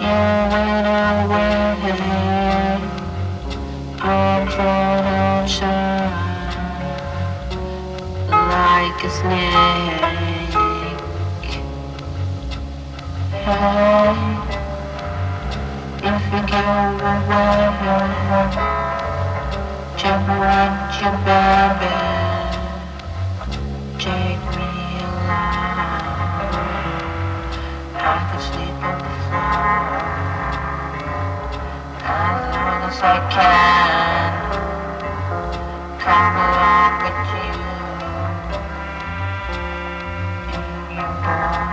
went away. I'm thrown outside like a snake. Hey, if you go away, jump around your baby, take me alive. I could sleep on the floor as long as I can. Come along with you in your body.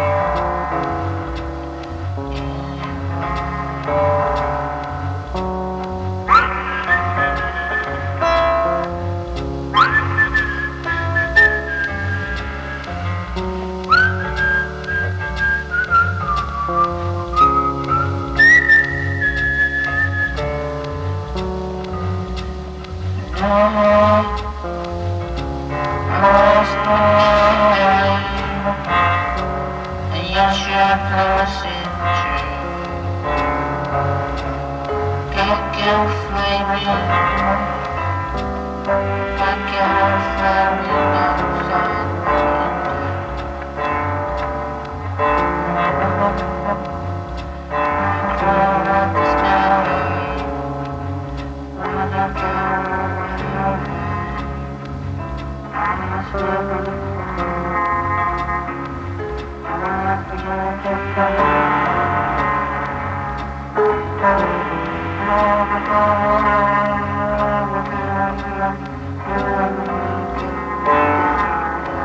Last night, yes, you're passing through. Got your flaming, got your flaming outside the sky.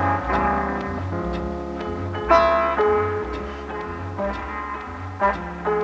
Thank you.